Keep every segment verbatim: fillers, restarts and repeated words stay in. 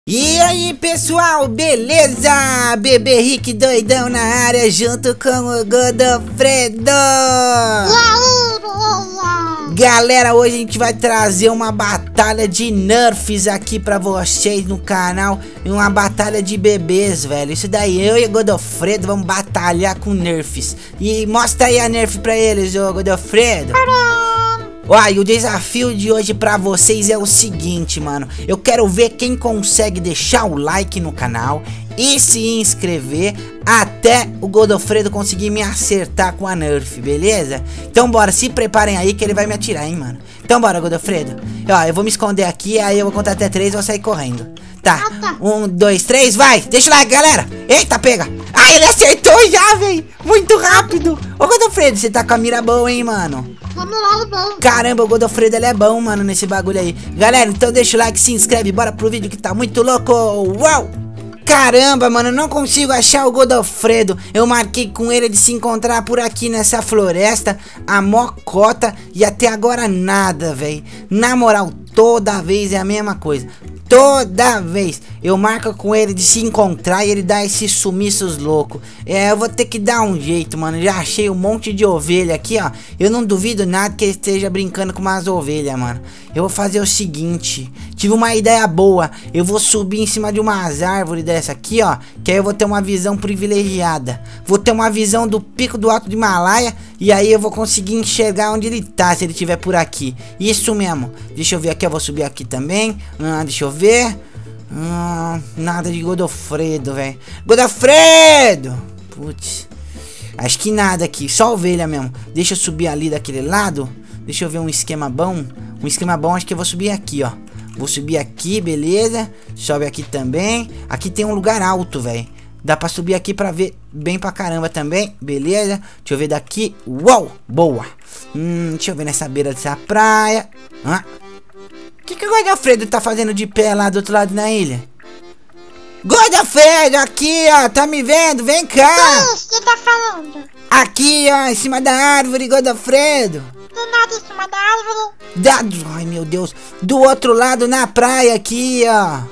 E aí pessoal, beleza? Bebê Rick doidão na área junto com o Godofredo. E aí, beleza? Galera, hoje a gente vai trazer uma batalha de nerfs aqui pra vocês no canal. Uma batalha de bebês, velho. Isso daí, eu e o Godofredo vamos batalhar com nerfs. E mostra aí a nerf pra eles, ô Godofredo. Ó, e o desafio de hoje pra vocês é o seguinte, mano. Eu quero ver quem consegue deixar o like no canal e se inscrever até o Godofredo conseguir me acertar com a nerf, beleza? Então bora, se preparem aí que ele vai me atirar, hein, mano. Então bora, Godofredo. Ó, eu vou me esconder aqui, aí eu vou contar até três e vou sair correndo. Tá, um, dois, três, vai! Deixa o like, galera! Eita, pega! Ah, ele acertou já, velho! Muito rápido! Ô, Godofredo, você tá com a mira boa, hein, mano? Caramba, o Godofredo, ele é bom, mano, nesse bagulho aí. Galera, então deixa o like, se inscreve, bora pro vídeo que tá muito louco. Uau! Caramba, mano, eu não consigo achar o Godofredo. Eu marquei com ele de se encontrar por aqui nessa floresta, a mocota, e até agora nada, velho. Na moral, toda vez é a mesma coisa. Toda vez eu marco com ele de se encontrar e ele dá esses sumiços loucos. É, eu vou ter que dar um jeito, mano. Já achei um monte de ovelha aqui, ó. Eu não duvido nada que ele esteja brincando com umas ovelhas, mano. Eu vou fazer o seguinte. Tive uma ideia boa. Eu vou subir em cima de umas árvores dessa aqui, ó. Que aí eu vou ter uma visão privilegiada. Vou ter uma visão do pico do Alto do Himalaia. E aí eu vou conseguir enxergar onde ele tá, se ele estiver por aqui. Isso mesmo. Deixa eu ver aqui, eu vou subir aqui também. Ah, deixa eu ver. Ah, nada de Godofredo, velho. Godofredo! Putz. Acho que nada aqui, só ovelha mesmo. Deixa eu subir ali daquele lado. Deixa eu ver um esquema bom. Um esquema bom, acho que eu vou subir aqui, ó. Vou subir aqui, beleza. Sobe aqui também. Aqui tem um lugar alto, velho. Dá pra subir aqui pra ver bem pra caramba também, beleza? Deixa eu ver daqui. Uau, boa. Hum, deixa eu ver nessa beira dessa praia. Hã? O que que o Godofredo tá fazendo de pé lá do outro lado da ilha? Godofredo, aqui, ó, tá me vendo? Vem cá. O que tá falando? Aqui, ó, em cima da árvore, Godofredo. Do nada em cima da árvore. Da... Ai, meu Deus. Do outro lado, na praia, aqui, ó.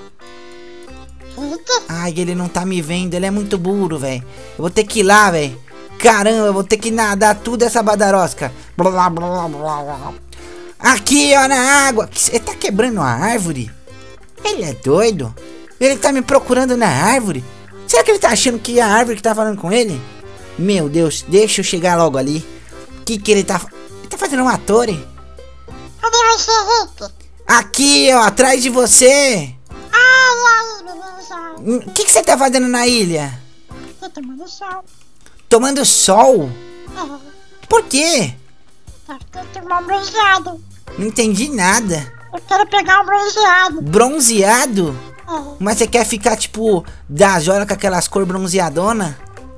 Ai, ele não tá me vendo, ele é muito burro, velho. Eu vou ter que ir lá, velho. Caramba, eu vou ter que nadar tudo essa badarosca. Blá, blá, blá, blá. Aqui, ó, na água. Ele tá quebrando a árvore? Ele é doido? Ele tá me procurando na árvore? Será que ele tá achando que é a árvore que tá falando com ele? Meu Deus, deixa eu chegar logo ali. O que que ele tá... Ele tá fazendo uma torre? Cadê você, Rick? Aqui, ó, atrás de você. Ai, aí, beleza? O que que você tá fazendo na ilha? Tô tomando sol. Tomando sol? É, Por quê? tá ficando tomar um bronzeado. Não entendi nada. Eu quero pegar um bronzeado. Bronzeado? É. Mas você quer ficar, tipo, das horas com aquelas cor bronzeadona?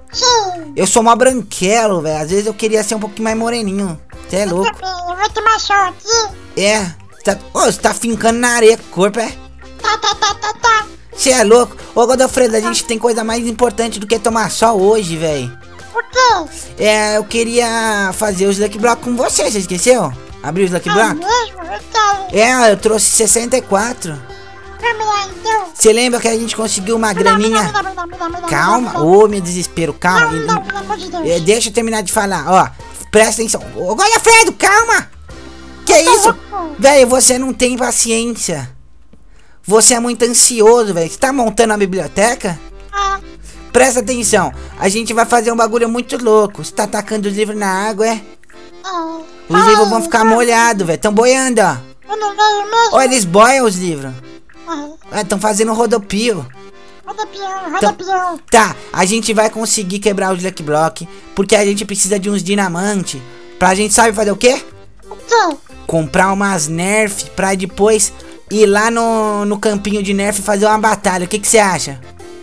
Sim. Eu sou mó branquelo, velho. Às vezes eu queria ser um pouquinho mais moreninho. Você é louco. Eu vou tomar sol aqui. É. Tá... Ô, você tá fincando na areia com o corpo, é? Tá, tá, tá, tá, tá. Você é louco. Ô, Godofredo, a gente tem coisa mais importante do que tomar sol hoje, velho. O quê? É, eu queria fazer os Lucky Block com você, você esqueceu? Abrir os Lucky É Block? mesmo? Eu quero. É, eu trouxe sessenta e quatro. Vamos lá, então. Você lembra que a gente conseguiu uma Me dá, me dá, graninha? me dá, me dá, me dá, me dá, Calma, me dá. ô meu desespero, calma. Não, não, pelo amor de Deus. É, deixa eu terminar de falar, ó. Presta atenção. Ô, Godofredo, calma! Que isso? Velho, você não tem paciência. Você é muito ansioso, velho. Você tá montando a biblioteca? Ah, Presta atenção. A gente vai fazer um bagulho muito louco. Você tá tacando os livros na água, é? ah. Os livros vão ficar molhados, velho. Tão boiando, ó. Eu não veio mesmo. Ó, eles boiam os livros. Ah, É, tão fazendo rodopio. roda peão, roda peão. Tá, a gente vai conseguir quebrar os Lucky Block, porque a gente precisa de uns dinamante. Pra gente sabe fazer o quê? O quê? Comprar umas nerf pra depois ir lá no, no campinho de nerf e fazer uma batalha. O que que você acha?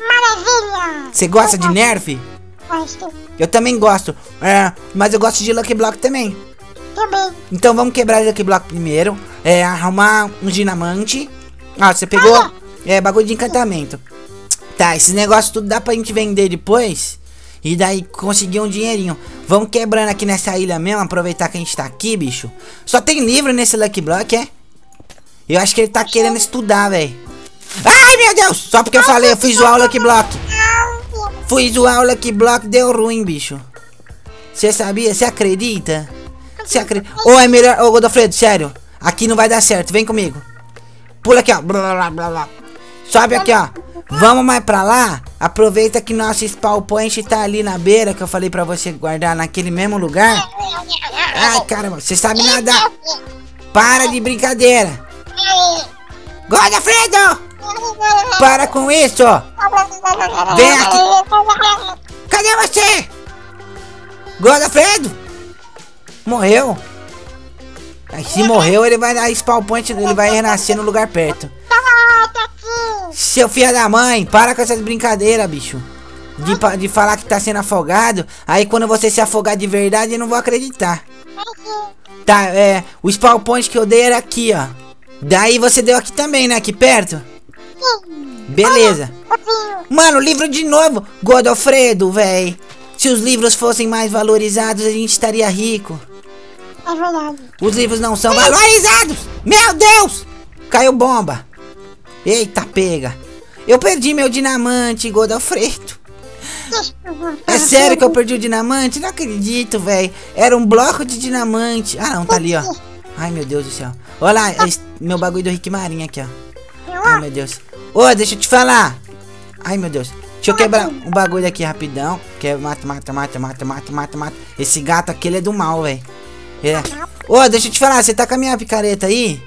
Maravilha. Você gosta de nerf? Gosto. Eu também gosto, é, mas eu gosto de Lucky Block também. Também. Então vamos quebrar o Lucky Block primeiro, é, arrumar uns dinamante. Ah, você pegou? É, bagulho de encantamento. Tá, esses negócios tudo dá pra gente vender depois. E daí conseguir um dinheirinho. Vamos quebrando aqui nessa ilha mesmo. Aproveitar que a gente tá aqui, bicho. Só tem livro nesse Lucky Block, é? Eu acho que ele tá querendo estudar, velho. Ai, meu Deus! Só porque eu falei, eu fui zoar o Lucky Block. Fui zoar o Lucky Block, deu ruim, bicho. Você sabia? Você acredita? Você acredita? Ou é melhor... Ô, Godofredo, sério. Aqui não vai dar certo, vem comigo. Pula aqui, ó. Blá, blá, blá, blá. Sobe aqui, ó. Vamos mais pra lá. Aproveita que nosso spawn point tá ali na beira, que eu falei pra você guardar naquele mesmo lugar. Ai, caramba, você sabe nadar. Para de brincadeira. Godofredo! Para com isso! Vem aqui! Cadê você? Godofredo! Morreu? Se morreu, ele vai dar spawn point, ele vai renascer no lugar perto. Seu filho da mãe, para com essas brincadeiras, bicho. De, de falar que tá sendo afogado. Aí quando você se afogar de verdade, eu não vou acreditar. Tá, é. O spawn point que eu dei era aqui, ó. Daí você deu aqui também, né? Aqui perto. Beleza. Mano, livro de novo. Godofredo, véi. Se os livros fossem mais valorizados, a gente estaria rico. É verdade. Os livros não são valorizados. Meu Deus. Caiu bomba. Eita, pega. Eu perdi meu dinamante, Godofredo. É sério que eu perdi o dinamante? Não acredito, velho. Era um bloco de dinamante. Ah, não, tá ali, ó. Ai, meu Deus do céu. Olha lá, esse, meu bagulho do Rick Marinho aqui, ó. Ai, meu Deus. Ô, deixa eu te falar. Ai, meu Deus. Deixa eu quebrar um bagulho aqui rapidão. Que é mata, mata, mata, mata, mata, mata, mata. Esse gato aqui, ele é do mal, velho. É. Ô, deixa eu te falar. Você tá com a minha picareta aí?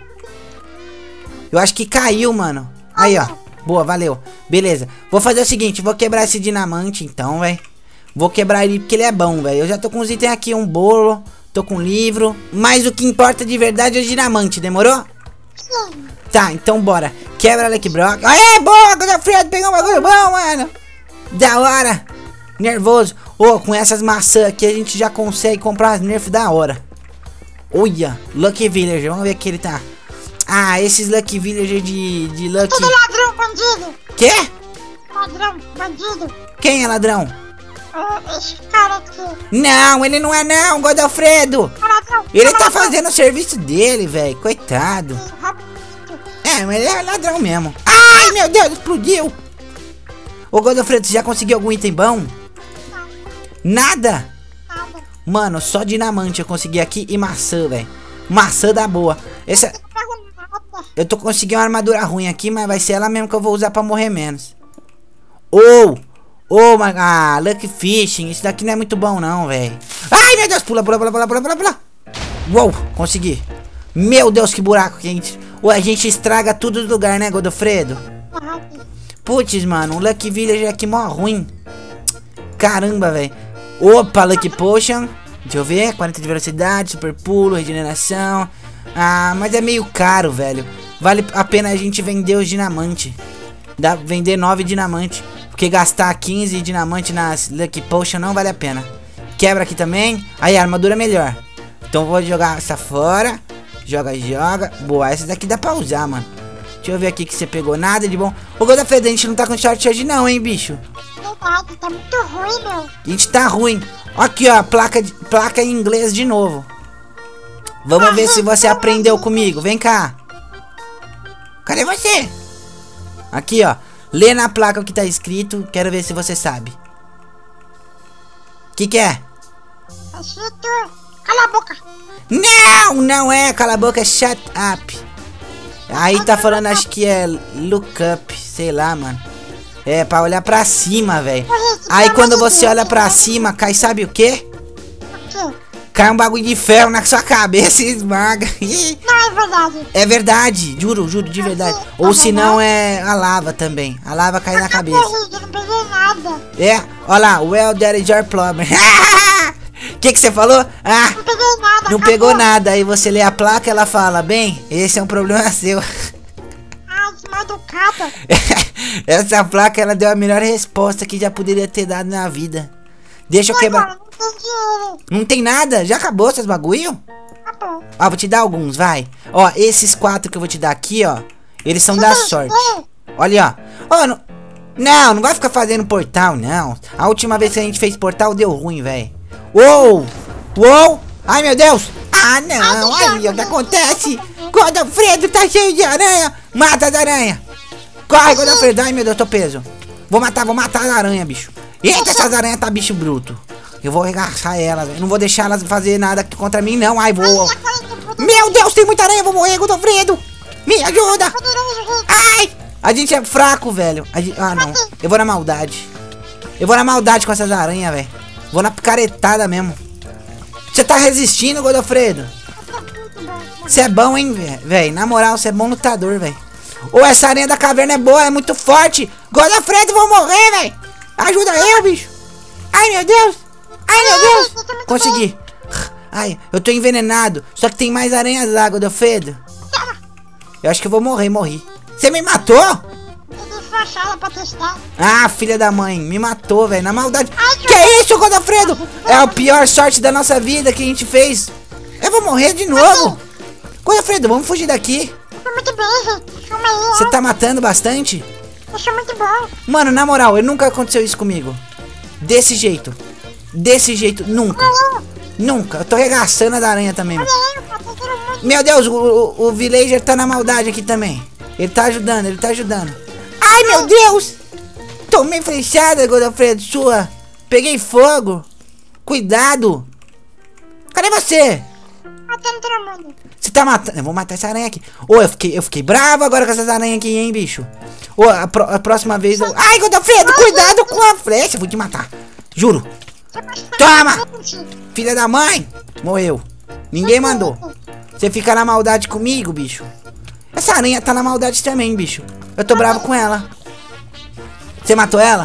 Eu acho que caiu, mano. Aí, ó. Boa, valeu. Beleza. Vou fazer o seguinte. Vou quebrar esse dinamante, então, velho. Vou quebrar ele porque ele é bom, velho. Eu já tô com os itens aqui. Um bolo. Tô com um livro. Mas o que importa de verdade é o dinamante. Demorou? Sim. Tá, então bora. Quebra Lucky Block. Aê, boa, Godofredo. Pegou um bagulho bom, mano. Da hora. Nervoso. Ô, oh, com essas maçãs aqui a gente já consegue comprar as nerfs da hora. Olha, Lucky Villager. Vamos ver que ele tá. Ah, esses Lucky Villager de, de Lucky... Tudo ladrão, bandido. Quê? Ladrão, bandido. Quem é ladrão? Uh, esse cara aqui. Não, ele não é não, Godofredo. É ladrão. Ele é tá ladrão. fazendo o serviço dele, velho. Coitado. Rapidinho. É, mas ele é ladrão mesmo. Ai, meu Deus, explodiu. Ô, Godofredo, você já conseguiu algum item bom? Não, Nada? nada. Mano, só dinamante eu consegui aqui e maçã, velho. Maçã da boa. Essa... Não pego nada. Eu tô conseguindo uma armadura ruim aqui, mas vai ser ela mesmo que eu vou usar pra morrer menos. Ou, ou, ah, Lucky Fishing. Isso daqui não é muito bom não, velho. Ai, meu Deus, pula, pula, pula, pula, pula, pula, pula. Uou, consegui. Meu Deus, que buraco que a gente... Ué, a gente estraga tudo do lugar, né, Godofredo? Rápido. Putz, mano, um Lucky Villager aqui mó ruim. Caramba, velho. Opa, Lucky Potion. Deixa eu ver, quarenta de velocidade, super pulo, regeneração. Ah, mas é meio caro, velho. Vale a pena a gente vender os dinamante. Dá, vender nove dinamante. Porque gastar quinze dinamante nas Lucky Potion não vale a pena. Quebra aqui também. Aí, a armadura é melhor. Então vou jogar essa fora. Joga, joga. Boa, essa daqui dá pra usar, mano. Deixa eu ver aqui que você pegou nada de bom. Ô, Godofredo, a gente não tá com short hoje não, hein, bicho. Verdade, tá muito ruim, meu. A gente tá ruim. Aqui, ó, placa, de, placa em inglês de novo. Vamos ver se você aprendeu comigo. Vem cá. Cadê você? Aqui, ó. Lê na placa o que tá escrito. Quero ver se você sabe. O que que é? Tá escrito. Cala a boca. Não, não é. Cala a boca, shut up. Aí tá falando, acho que é look up. Sei lá, mano. É, pra olhar pra cima, velho. Aí quando você olha pra cima, cai sabe o quê? O quê? Cai um bagulho de ferro na sua cabeça e esmaga. Não é verdade. É verdade, juro, juro, de verdade. Ou se não é a lava também. A lava cai na cabeça. Eu não peguei nada. É, olha lá, well, that is your problem. O que que você falou? Ah, Não peguei nada. não pegou nada. Aí você lê a placa e ela fala, bem, esse é um problema seu. Ai, que mal educada. Essa placa, ela deu a melhor resposta que já poderia ter dado na vida. Deixa eu quebrar. Agora, não tem dinheiro. Não tem nada? Já acabou esses bagulho? Tá bom. Ó, vou te dar alguns, vai. Ó, esses quatro que eu vou te dar aqui, ó. Eles são da sorte. Olha, ó. Ó, não... Não, não vai ficar fazendo portal, não. A última vez que a gente fez portal deu ruim, velho. Uou! Uou! Ai, meu Deus! Ah, não! Ai, o que acontece? Godofredo tá cheio de aranha! Mata as aranhas! Corre, Godofredo. Ai, meu Deus, tô preso. Vou matar, vou matar as aranhas, bicho. Eita, essas aranhas tá bicho bruto. Eu vou arregaçar elas, velho. Não vou deixar elas fazer nada contra mim, não. Ai, vou. Meu Deus, tem muita aranha. Eu vou morrer, Godofredo. Me ajuda. Ai, a gente é fraco, velho. Gente... Ah, não. Eu vou na maldade. Eu vou na maldade com essas aranhas, velho. Vou na picaretada mesmo. Você tá resistindo, Godofredo? Você é bom, hein, velho? Na moral, você é bom lutador, velho. Ô, essa aranha da caverna é boa, é muito forte. Godofredo, vou morrer, velho. Ajuda eu, bicho. Ai, meu Deus. Ai, meu Deus. Consegui. Ai, eu tô envenenado. Só que tem mais aranhas lá, Godofredo. Eu acho que eu vou morrer, morri. Você me matou? Pra testar. Ah, filha da mãe, me matou, velho, na maldade. Ai, que é isso, Godofredo? É a pior sorte da nossa vida que a gente fez. Eu vou morrer de novo. Godofredo, vamos fugir daqui. Eu sou muito bem, gente. Calma aí. Você tá matando bastante? Eu sou muito bom. Mano, na moral, nunca aconteceu isso comigo. Desse jeito. Desse jeito, nunca. Nunca. Eu tô arregaçando a da aranha também. Mano. Meu Deus, o, o, o villager tá na maldade aqui também. Ele tá ajudando, ele tá ajudando. Ai, meu Deus! Tomei flechada, Godofredo, sua. Peguei fogo. Cuidado. Cadê você? Matando todo mundo. Você tá matando... Eu vou matar essa aranha aqui. Ô, oh, eu fiquei, eu fiquei bravo agora com essas aranhas aqui, hein, bicho. Ô, oh, a, pro, a próxima vez... Eu... Ai, Godofredo, cuidado com a flecha. Vou te matar. Juro. Toma! Filha da mãe. Morreu. Ninguém mandou. Você fica na maldade comigo, bicho. Essa aranha tá na maldade também, bicho. Eu tô bravo com ela. Você matou ela?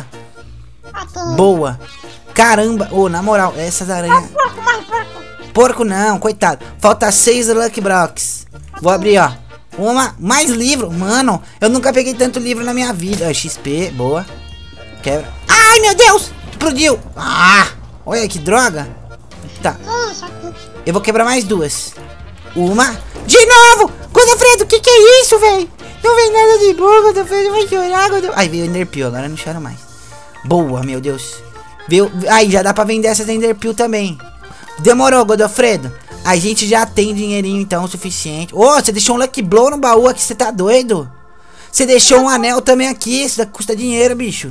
Boa. Caramba. Ô, oh, na moral, essas aranhas... Porco não, coitado. Falta seis Lucky Blocks. Vou abrir, ó. Uma, mais livro. Mano, eu nunca peguei tanto livro na minha vida. X P, boa. Quebra. Ai, meu Deus. Explodiu. Ah, olha que droga. Tá. Eu vou quebrar mais duas. Uma. De novo. Godofredo, o que que é isso, velho? Não vem nada de boa, Godofredo. Vai chorar, Godofredo. Ai, veio Enderpeel. Agora eu não choro mais. Boa, meu Deus. Veio... Aí, já dá pra vender essas Enderpeel também. Demorou, Godofredo. A gente já tem dinheirinho então o suficiente. Ô, oh, você deixou um Lucky Blow no baú aqui, você tá doido? Você deixou um anel também aqui, isso daqui custa dinheiro, bicho.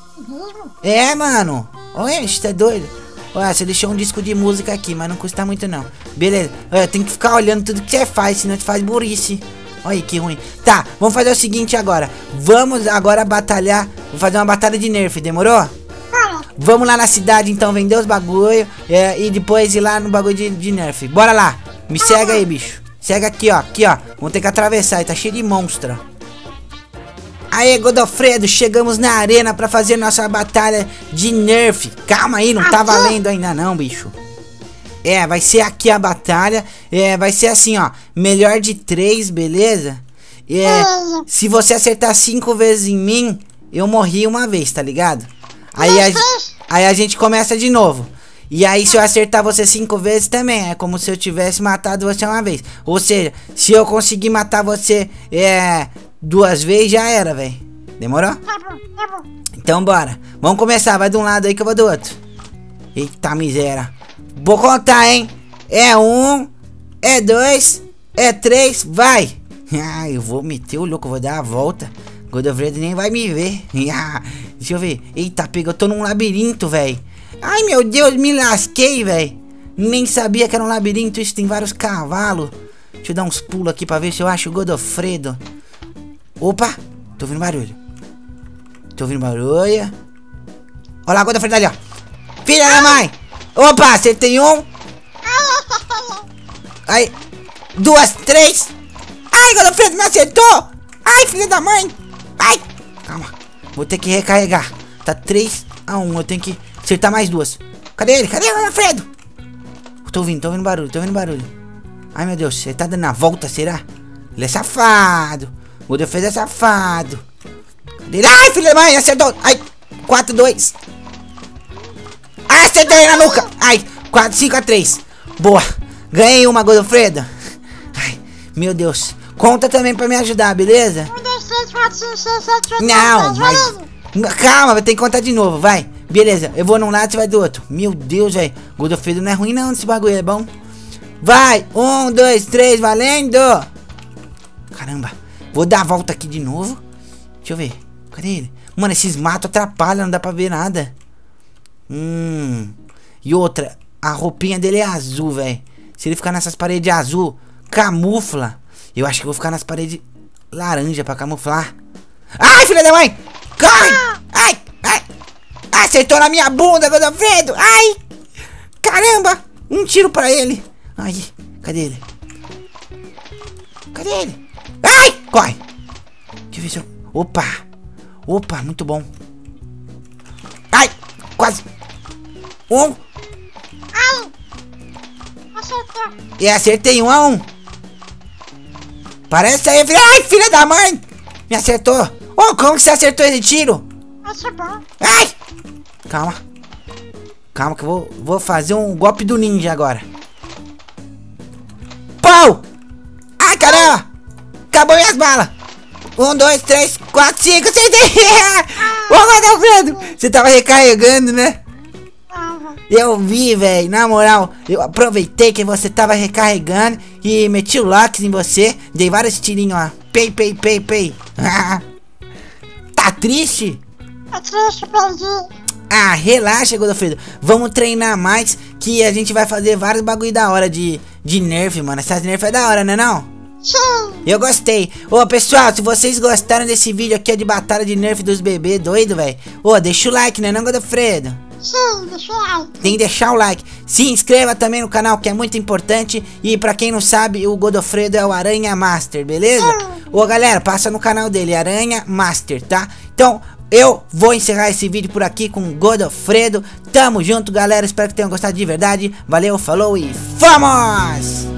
É, mano. Olha, você tá doido? Olha, você deixou um disco de música aqui, mas não custa muito não. Beleza, olha, tem que ficar olhando tudo que você faz, senão você faz burrice. Olha que ruim. Tá, vamos fazer o seguinte agora. Vamos agora batalhar. Vou fazer uma batalha de nerf, demorou? Vamos lá na cidade então vender os bagulho é, e depois ir lá no bagulho de, de nerf. Bora lá, me segue aí, bicho. Segue aqui, ó, aqui, ó. Vamos ter que atravessar, aí tá cheio de monstro. Aê, Godofredo, chegamos na arena pra fazer nossa batalha de nerf. Calma aí, não tá valendo ainda não, bicho. É, vai ser aqui a batalha. É, vai ser assim, ó. Melhor de três, beleza? É, se você acertar cinco vezes em mim, eu morri uma vez, tá ligado? Aí a, aí a gente começa de novo. E aí se eu acertar você cinco vezes também, é como se eu tivesse matado você uma vez. Ou seja, se eu conseguir matar você é, duas vezes, já era, velho. Demorou? Tá bom, tá bom. Então bora. Vamos começar, vai de um lado aí que eu vou do outro. Eita miséria. Vou contar, hein. É um, é dois, é três, vai. Ah, eu vou meter o louco, vou dar a volta. Godofredo nem vai me ver. Deixa eu ver. Eita, pega, eu tô num labirinto, velho. Ai, meu Deus, me lasquei, velho. Nem sabia que era um labirinto. Isso tem vários cavalos. Deixa eu dar uns pulos aqui pra ver se eu acho o Godofredo. Opa, tô ouvindo barulho. Tô ouvindo barulho. Olha lá, Godofredo ali, ó. Filha da mãe. Opa, acertei um. Aí, duas, três. Ai, Godofredo me acertou. Ai, filha da mãe. Ai, calma. Vou ter que recarregar. Tá três a um. Eu tenho que acertar mais duas. Cadê ele? Cadê o Godofredo? Tô ouvindo, tô ouvindo barulho, tô ouvindo barulho. Ai, meu Deus, ele tá dando a volta, será? Ele é safado. O Godofredo é safado. Cadê ele? Ai, filha da mãe, acertou. Ai, quatro, dois. Ai, acertei na nuca. Ai, quatro, cinco a três. Boa. Ganhei uma, Godofredo. Ai, meu Deus. Conta também pra me ajudar, beleza? um, dois, três, quatro, cinco, seis, sete, oito, não, mas... Calma, vai ter que contar de novo, vai. Beleza, eu vou num lado e você vai do outro. Meu Deus, velho. Godofredo não é ruim não, esse bagulho é bom. Vai, um, dois, três, valendo. Caramba, vou dar a volta aqui de novo. Deixa Deixa eu ver. Cadê ele? Mano, esses matos atrapalham, não dá pra ver nada. Hum. E outra, a roupinha dele é azul, velho. Se ele ficar nessas paredes azul, camufla. Eu acho que eu vou ficar nas paredes laranja pra camuflar. Ai, filha da mãe! Corre! Ai, ai! Acertou na minha bunda, Godofredo! Ai! Caramba! Um tiro pra ele. Ai, cadê ele? Cadê ele? Ai! Corre! Deixa eu ver se eu... Opa! Opa, muito bom. Ai! Quase! Um! Ai! Acertou. E acertei um a um. Parece aí, filha... Ai, filha da mãe! Me acertou. Oh, como que você acertou esse tiro? Isso é bom. Ai! Calma. Calma que eu vou, vou fazer um golpe do ninja agora. Pau! Ai, caramba! Acabou minhas balas. Um, dois, três, quatro, cinco, seis... Ô, Godofredo! Você tava recarregando, né? Tava. Eu vi, velho, na moral, eu aproveitei que você tava recarregando e meti o Lux em você, dei vários tirinhos, ó. Pei, pei, pei, pei. Tá triste? É triste, perdi. Ah, relaxa, Godofredo. Vamos treinar mais que a gente vai fazer vários bagulho da hora de, de nerf, mano. Essas nerf é da hora, né não? Sim. Eu gostei. Ô, pessoal, se vocês gostaram desse vídeo aqui de batalha de nerf dos bebês doido, velho. Ô, deixa o like, né não, Godofredo? Sim, deixa o like. Tem que deixar o like. Se inscreva também no canal, que é muito importante. E pra quem não sabe, o Godofredo é o Aranha Master, beleza? Ô, galera, passa no canal dele, Aranha Master, tá? Então, eu vou encerrar esse vídeo por aqui com o Godofredo. Tamo junto, galera. Espero que tenham gostado de verdade. Valeu, falou e fomos!